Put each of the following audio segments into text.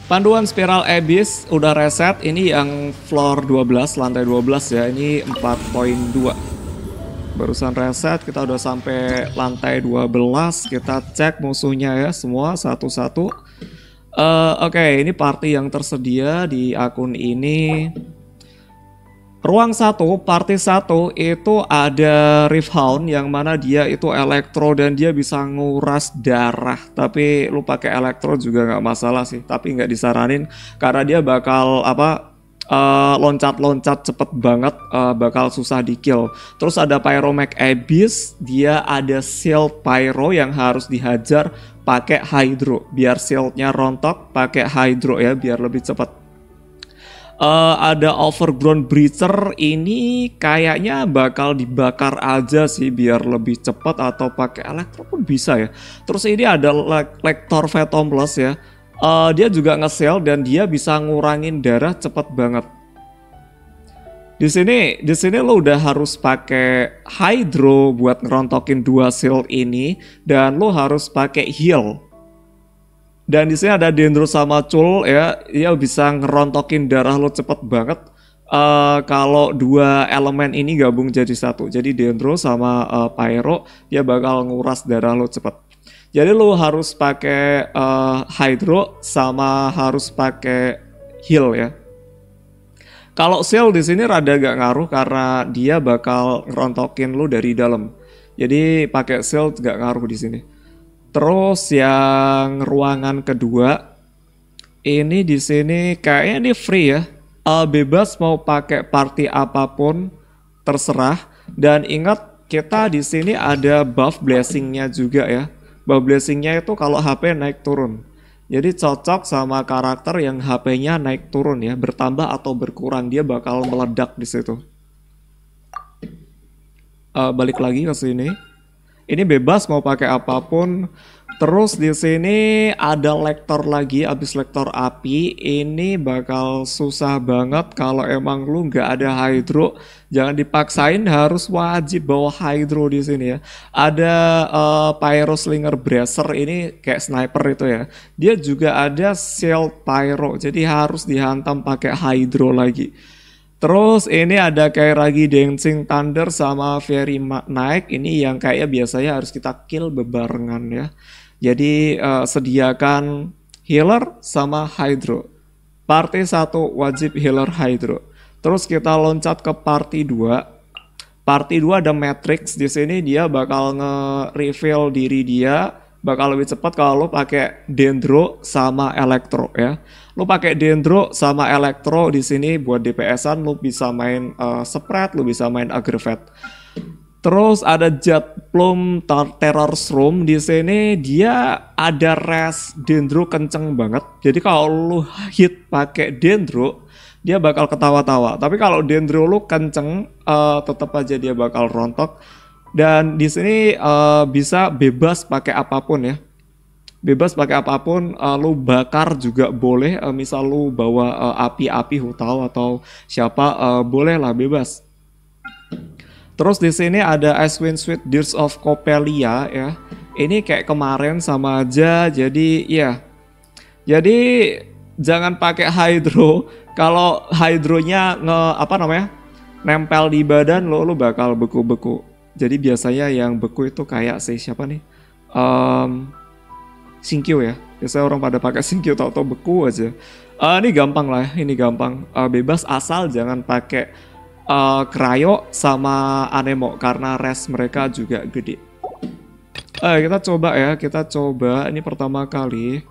Panduan Spiral Abyss udah reset. Ini yang floor 12, lantai 12 ya. Ini 4.2. Barusan reset, kita udah sampai lantai 12. Kita cek musuhnya ya, semua satu-satu. Oke, ini party yang tersedia di akun ini. Ruang 1, party 1 itu ada Rifthound yang mana dia itu elektro dan dia bisa nguras darah. Tapi lu pakai elektro juga nggak masalah sih. Tapi nggak disaranin karena dia bakal loncat-loncat cepet banget, bakal susah di kill. Terus ada Pyromech Abyss, dia ada shield pyro yang harus dihajar pakai hydro. Biar shieldnya rontok, pakai hydro ya biar lebih cepat. Ada Overgrown Breacher, ini kayaknya bakal dibakar aja sih biar lebih cepat atau pakai elektro pun bisa ya. Terus ini ada Lector Phantom Plus ya. Dia juga nge-seal dan dia bisa ngurangin darah cepet banget. Di sini lo udah harus pakai hydro buat ngerontokin dua shield ini dan lo harus pakai heal. Dan di sini ada Dendro sama Chul ya, dia bisa ngerontokin darah lo cepet banget. Kalau dua elemen ini gabung jadi satu. Jadi Dendro sama Pyro dia bakal nguras darah lo cepet. Jadi lo harus pakai Hydro sama harus pakai heal ya. Kalau seal di sini rada gak ngaruh karena dia bakal ngerontokin lo dari dalam. Jadi pakai seal gak ngaruh di sini. Terus yang ruangan kedua ini di sini kayaknya ini free ya. Bebas mau pakai party apapun terserah. Dan ingat kita di sini ada buff blessingnya juga ya. Buff blessingnya itu kalau HP naik turun. Jadi cocok sama karakter yang HP-nya naik turun ya, bertambah atau berkurang dia bakal meledak di situ. Balik lagi ke sini. Ini bebas mau pakai apapun. Terus di sini ada lektor lagi, abis lektor api. Ini bakal susah banget kalau emang lu nggak ada hydro. Jangan dipaksain, harus wajib bawa hydro di sini ya. Ada Pyro Slinger Bracer, ini kayak sniper itu ya. Dia juga ada shield pyro, jadi harus dihantam pakai hydro lagi. Terus ini ada kayak lagi Dancing Thunder sama Fairy Knight. Ini yang kayak biasanya harus kita kill bebarengan ya. Jadi sediakan healer sama hydro. Party 1 wajib healer hydro. Terus kita loncat ke party 2. Party 2 ada Matrix. Di sini dia bakal nge-reveal diri dia. Bakal lebih cepat kalau lo pakai Dendro sama Elektro ya. Lo pakai Dendro sama Elektro di sini buat DPS-an, lo bisa main spread, lo bisa main aggravate. Terus ada Jet Plume Terror Shroom, di sini dia ada res Dendro kenceng banget. Jadi kalau lo hit pakai Dendro, dia bakal ketawa-tawa. Tapi kalau Dendro lo kenceng, tetap aja dia bakal rontok. Dan di sini bisa bebas pakai apapun ya. Bebas pakai apapun, lu bakar juga boleh. Misal lu bawa api-api Hutao atau siapa, boleh lah bebas. Terus di sini ada Icewind Sweet Tears of Coppelia ya. Ini kayak kemarin sama aja. Jadi ya. Jadi jangan pakai hydro. Kalau hydronya nempel di badan lu bakal beku-beku. Jadi biasanya yang beku itu kayak siapa nih? Sinkyu ya. Biasanya orang pada pakai Sinkyu tau-tau beku aja. Ini gampang lah, ini gampang. Bebas asal jangan pakai Cryo sama Anemo karena res mereka juga gede. Kita coba ya, kita coba. Ini pertama kali.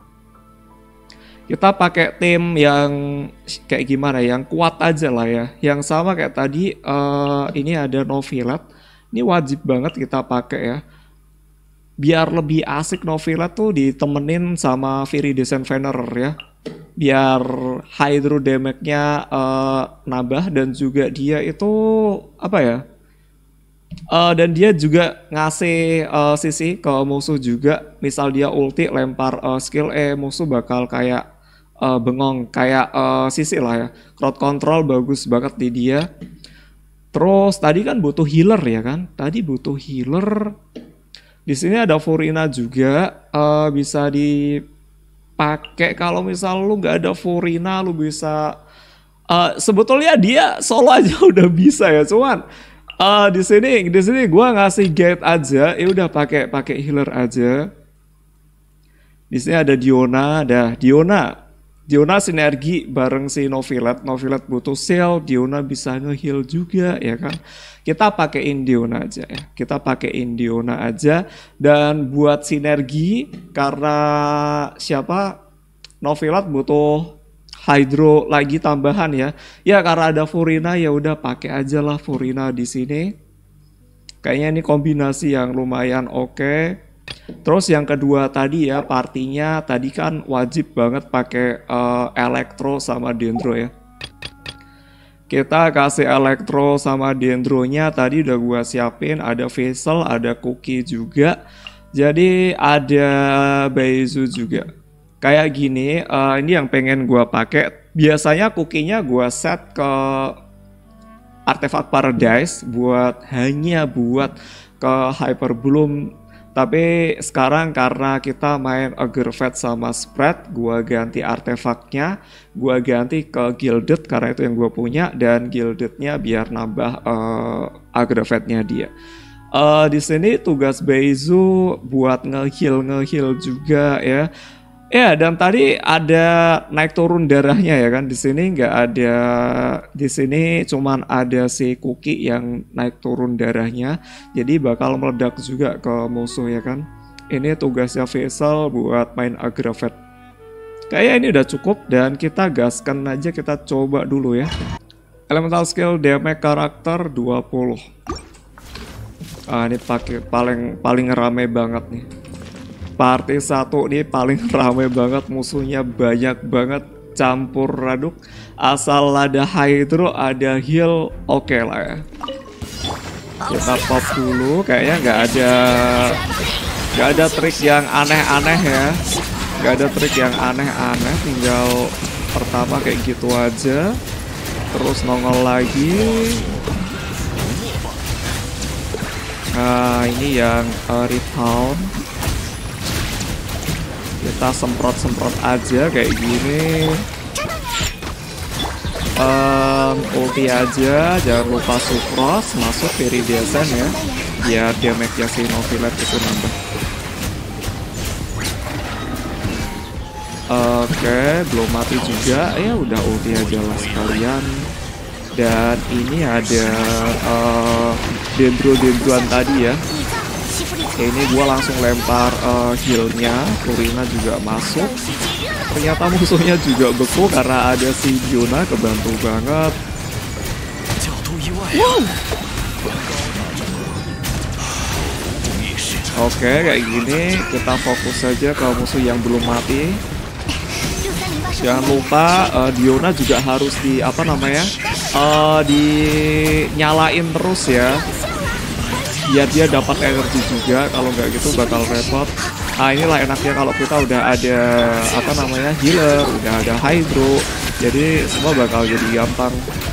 Kita pakai tim yang kayak gimana? Yang kuat aja lah ya. Yang sama kayak tadi. Ini ada Novilet. Ini wajib banget kita pakai ya. Biar lebih asik Novilet tuh ditemenin sama Viridescent Venerer ya. Biar hydro damage-nya nambah dan juga dia itu apa ya? Dan dia juga ngasih sisi ke musuh juga. Misal dia ulti lempar skill musuh bakal kayak bengong kayak sisi lah ya. Crowd control bagus banget di dia. Terus tadi kan butuh healer ya kan? Tadi butuh healer. Di sini ada Furina juga, bisa di pakai kalau misal lu nggak ada Furina lu bisa sebetulnya dia solo aja udah bisa ya, cuman di sini gua ngasih guide aja, ya udah pakai healer aja. Di sini ada Diona, Diona sinergi bareng si Novilet. Novilet butuh seal, Diona bisa nge-heal juga ya kan. Kita pakein Diona aja ya. Kita pakein Diona aja dan buat sinergi karena siapa? Novilet butuh Hydro lagi tambahan ya. Ya karena ada Furina ya udah pakai aja lah Furina di sini. Kayaknya ini kombinasi yang lumayan oke. Terus yang kedua tadi ya, partinya tadi kan wajib banget pakai Elektro sama Dendro ya. Kita kasih Elektro sama Dendronya tadi udah gua siapin, ada Vessel, ada Cookie juga. Jadi ada Baizu juga. Kayak gini, ini yang pengen gua pakai. Biasanya Cookie-nya gua set ke Artefak Paradise hanya buat ke Hyper Bloom. Tapi sekarang karena kita main Aggravate sama Spread, gua ganti artefaknya, gua ganti ke Gilded karena itu yang gua punya, dan Gildednya biar nambah Aggravate-nya dia. Di sini tugas Baizu buat nge-heal juga ya. Ya, dan tadi ada naik turun darahnya ya kan. Di sini nggak ada, di sini cuman ada si Cookie yang naik turun darahnya. Jadi bakal meledak juga ke musuh ya kan. Ini tugasnya Vessel buat main Aggravate. Kayaknya ini udah cukup dan kita gaskan aja, kita coba dulu ya. Elemental skill damage karakter 20. Ini pakai paling rame banget nih. Party 1 nih paling rame banget, musuhnya banyak banget, campur aduk. Asal ada Hydro, ada heal, oke lah ya. Kita pop dulu, kayaknya nggak ada trik yang aneh-aneh ya. Nggak ada trik yang aneh-aneh, tinggal pertama kayak gitu aja. Terus nongol lagi. Nah ini yang Rebound. Kita semprot-semprot aja kayak gini. Ulti aja, jangan lupa Sucrose, masuk Viridescent ya, biar damage-nya si Novilet itu nambah. Oke, belum mati juga, ya udah ulti aja lah sekalian. Dan ini ada Dendroan tadi ya. Ini gua langsung lempar healnya, Furina juga masuk. Ternyata musuhnya juga beku karena ada si Diona, kebantu banget. Wow. Oke, kayak gini kita fokus saja ke musuh yang belum mati. Jangan lupa Diona juga harus dinyalain terus ya. Biar dia dapat energi juga, kalau nggak gitu bakal repot. Nah inilah enaknya kalau kita udah ada healer, udah ada Hydro, jadi semua bakal jadi gampang.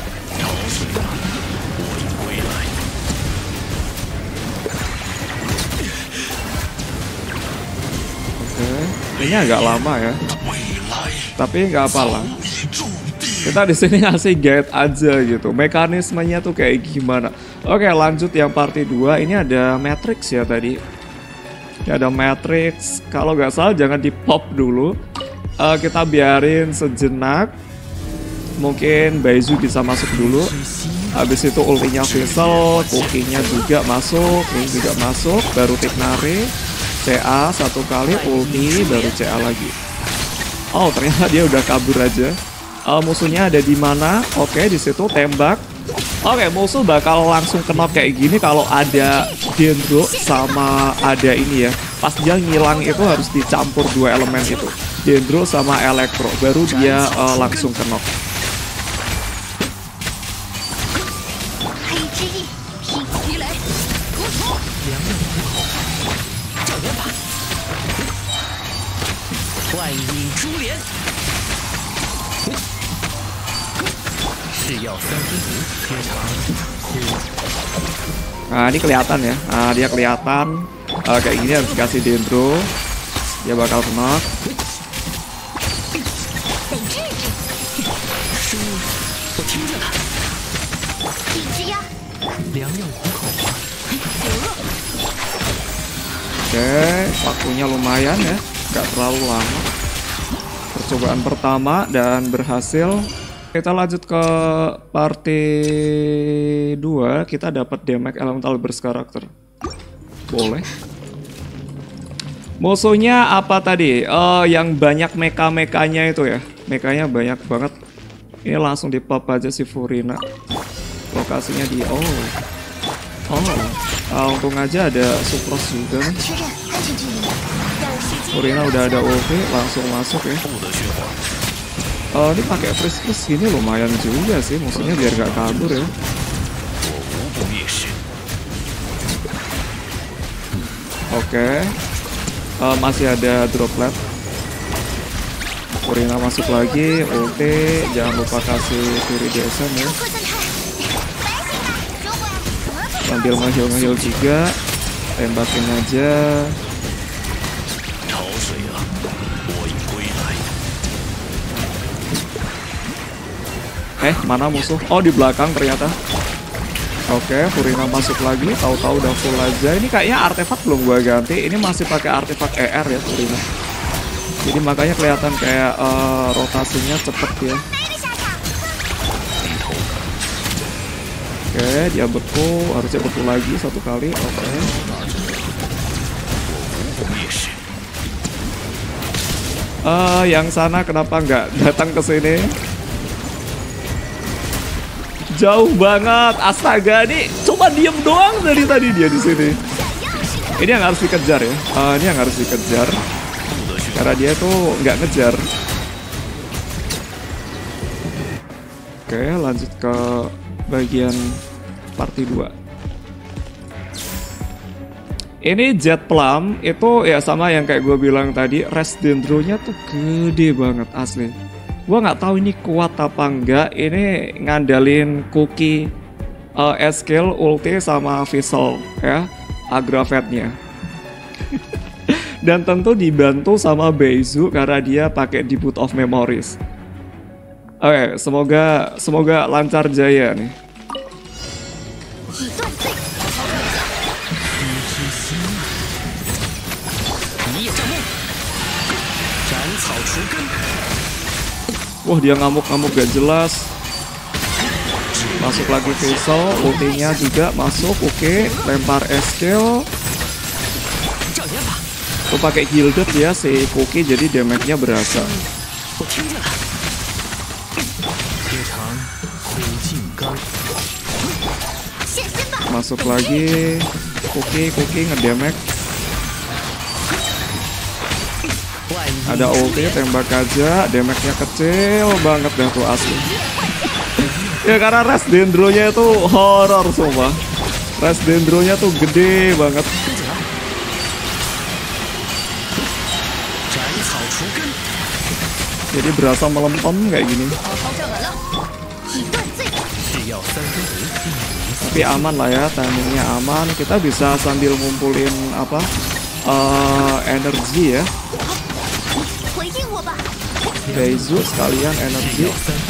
Oke, ini agak lama ya, tapi nggak apalah. Kita di sini ngasih guide aja gitu, mekanismenya tuh kayak gimana. Oke, lanjut yang party 2. Ini ada Matrix ya tadi. Ini ada Matrix. Kalau nggak salah jangan di pop dulu. Kita biarin sejenak. Mungkin Baizu bisa masuk dulu. Habis itu ultinya Vessel, Cookie-nya juga masuk, ini juga masuk. Baru Tignari, CA satu kali, ulti, baru CA lagi. Oh ternyata dia udah kabur aja. Musuhnya ada di mana? Oke, di situ tembak. Oke, musuh bakal langsung kena kayak gini kalau ada Dendro sama ada ini ya. Pas dia ngilang itu harus dicampur dua elemen itu, Dendro sama Elektro, baru dia langsung kena. Nah ini kelihatan ya, nah dia kelihatan kayak gini harus dikasih Dendro, dia bakal kena. Oke, waktunya lumayan ya, nggak terlalu lama. Percobaan pertama dan berhasil. Kita lanjut ke party 2. Kita dapat damage elemental burst karakter. Boleh. Musuhnya apa tadi? Yang banyak mecha-mekanya itu ya. Mekanya banyak banget. Ini langsung di pop aja si Furina. Lokasinya di untung aja ada Sucrose juga nih. Furina udah ada ulti, langsung masuk ya. Ini pakai freeze gini lumayan juga sih, musuhnya biar gak kabur ya. Oke. Masih ada droplet. Furina masuk lagi, ulti, jangan lupa kasih Viridescent ya. Sambil nge-heal juga, tembakin aja. Mana musuh? Oh, di belakang ternyata. Oke, Furina masuk lagi, tahu-tahu udah full aja. Ini kayaknya artefak belum gua ganti. Ini masih pakai artefak ER ya Furina. Jadi makanya kelihatan kayak rotasinya cepet ya. Oke, dia beku, harusnya beku lagi satu kali. Oke. Yang sana kenapa nggak datang ke sini? Jauh banget, astaga, nih coba diem doang dari tadi dia di sini. Ini yang harus dikejar ya. Ini yang harus dikejar. Karena dia tuh nggak ngejar. Oke, lanjut ke bagian party 2. Ini Jet Plum itu ya sama yang kayak gue bilang tadi, Rest Dendronya tuh gede banget asli. Gue nggak tahu ini kuat apa enggak. Ini ngandalin cookie skill, ulti sama visual ya, Agravetnya. Dan tentu dibantu sama Beizu karena dia pakai Debut of Memories. Oke, semoga lancar jaya nih. Wah, dia ngamuk-ngamuk gak jelas. Masuk lagi visual, ultinya juga masuk. Oke, lempar skill. Tuh pakai gilded dia si Cookie, jadi damage-nya berasa. Masuk lagi Cookie ngedamage. Ada ulti, tembak aja, damage-nya kecil banget dah tuh asli. Ya karena Rest Dendronya itu horror semua. Rest Dendronya tuh gede banget. Jadi berasa melempem kayak gini. Tapi aman lah ya, timingnya aman. Kita bisa sambil ngumpulin apa energi ya. Beizu sekalian energi.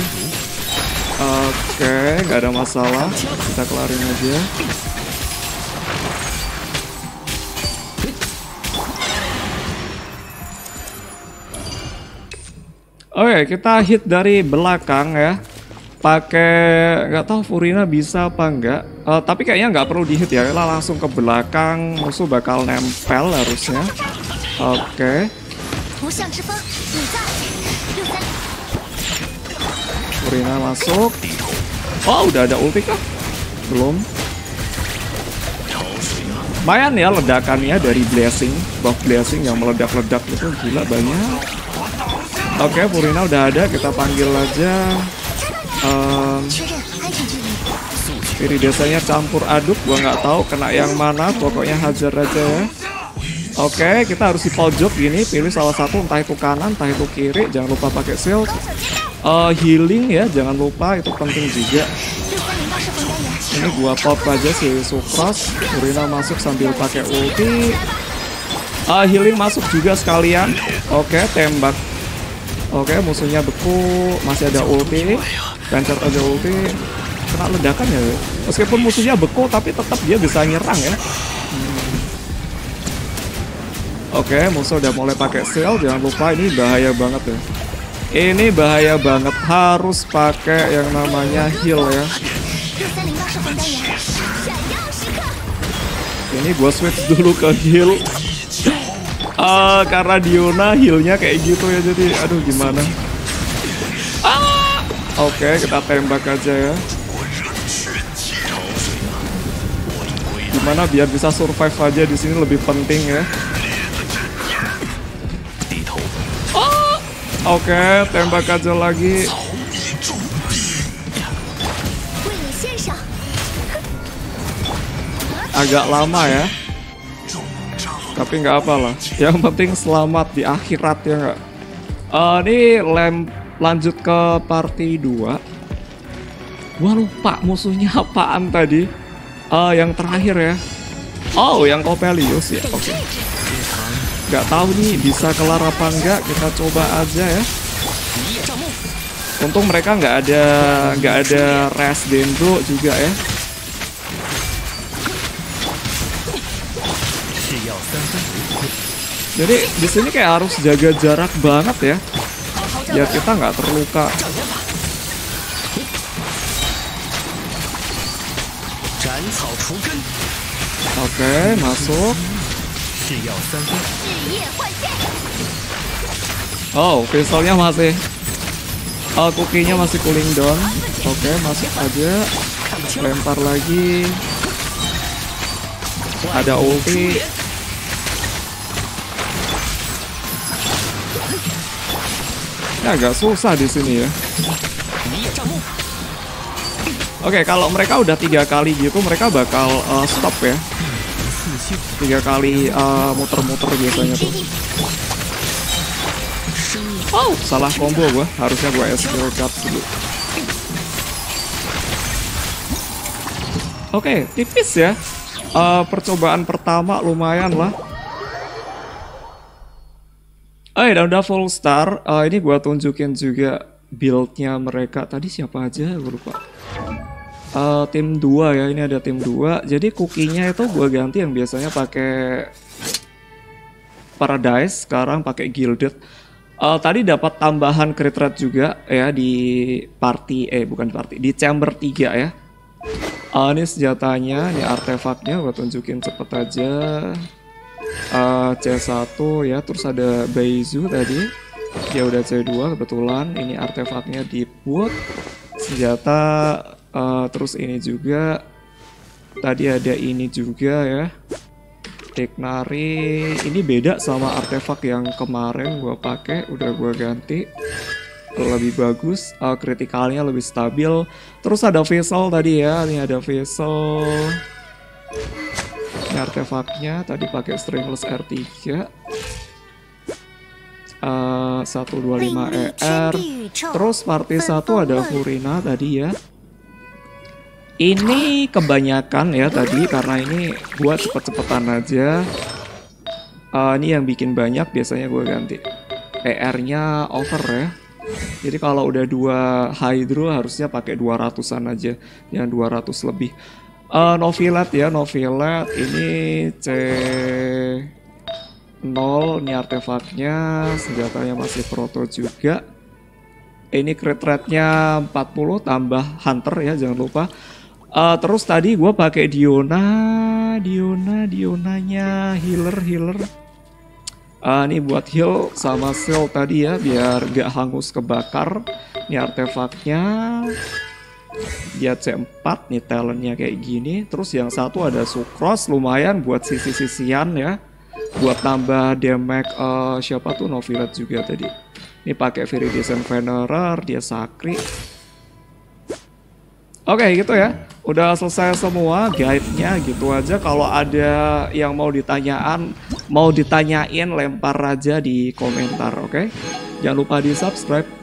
Oke, nggak ada masalah. Kita kelarin aja. Oke, kita hit dari belakang ya. Pakai nggak tahu Furina bisa apa enggak. Tapi kayaknya nggak perlu di hit ya. Kita langsung ke belakang, musuh bakal nempel harusnya. Oke. Furina masuk. Oh, udah ada ulti kah? Belum. Lumayan ya ledakannya dari blessing, buff blessing yang meledak-ledak itu gila banyak. Oke, Furina udah ada, kita panggil aja. Viridescentnya campur aduk, gua nggak tahu kena yang mana, pokoknya hajar aja ya. Oke, kita harus di pojok gini, pilih salah satu, entah itu kanan, entah itu kiri, jangan lupa pakai shield. Healing ya, jangan lupa, itu penting juga. Ini gua pop aja si Sucrose. Furina masuk sambil pakai ulti. Healing masuk juga sekalian. Oke, tembak Oke, musuhnya beku, masih ada ulti. Pencet aja ulti. Kena ledakan ya. Meskipun musuhnya beku, tapi tetap dia bisa nyerang ya. Oke, musuh udah mulai pakai shield. Jangan lupa ini bahaya banget ya. Ini bahaya banget. Harus pakai yang namanya heal ya. Ini gue switch dulu ke heal. Karena Diona healnya kayak gitu ya, jadi aduh gimana. Oke, kita tembak aja ya. Gimana biar bisa survive aja di sini lebih penting ya. Oke, tembak aja lagi. Agak lama ya. Tapi nggak apalah. Yang penting selamat di akhirat ya nggak. Ini lanjut ke party 2. Gua lupa musuhnya apaan tadi. Yang terakhir ya. Oh, yang Coppelius ya. Oke. Nggak tahu nih bisa kelar apa enggak. Kita coba aja ya. Untung mereka nggak ada Res Dendro juga ya. Jadi di sini kayak harus jaga jarak banget ya, biar kita nggak terluka. Oke, masuk. Oh, pistolnya masih, cookie-nya masih cooling down. Oke, masuk aja. Lempar lagi. Ada ulti. Ini agak susah di sini ya. Oke, kalau mereka udah 3 kali gitu, mereka bakal stop ya. 3 kali muter-muter biasanya tuh. Oh, salah combo gua. Harusnya gua skill cut dulu. Oke, tipis ya. Percobaan pertama lumayan lah. Dan udah full star. Ini gua tunjukin juga build-nya mereka. Tadi siapa aja? Gue lupa. Tim 2 ya. Ini ada tim 2. Jadi cookie-nya itu gua ganti yang biasanya pakai Paradise, sekarang pakai Gilded. Tadi dapat tambahan crit rate juga ya di party, bukan party, di chamber 3 ya. Ini senjatanya, ini artefaknya, gua tunjukin cepet aja. C1 ya, terus ada Baizu tadi, dia udah C2 kebetulan. Ini artefaknya di boot, senjata, terus ini juga, tadi ada ini juga ya, Ignari. Ini beda sama artefak yang kemarin gua pakai, udah gua ganti, lebih bagus, kritikalnya lebih stabil. Terus ada vessel tadi ya, ini ada vessel. Ini artefaknya tadi pakai Stringless R3, 125 ER. Terus party 1 ada Furina tadi ya. Ini kebanyakan ya tadi, karena ini buat cepet-cepetan aja. Ini yang bikin banyak, biasanya gue ganti ER-nya over ya. Jadi kalau udah 2 Hydro harusnya pakai 200-an aja, yang 200 lebih. Novilet ya, Novilet ini C0, ini artefaknya, senjatanya masih proto juga. Ini crit rate-nya 40 tambah Hunter ya, jangan lupa. Terus tadi gue pakai Dionanya healer. Ini buat heal sama shield tadi ya, biar gak hangus kebakar. Ini artefaknya. Dia C4 nih, talentnya kayak gini. Terus yang satu ada Sucrose, lumayan buat sisi-sisian ya, buat tambah damage. Siapa tuh, Novilet juga tadi. Ini pakai Viridescent Venerer, dia Sakri. Oke gitu ya, udah selesai semua guide-nya gitu aja. Kalau ada yang mau ditanyain, lempar aja di komentar, oke? Jangan lupa di subscribe.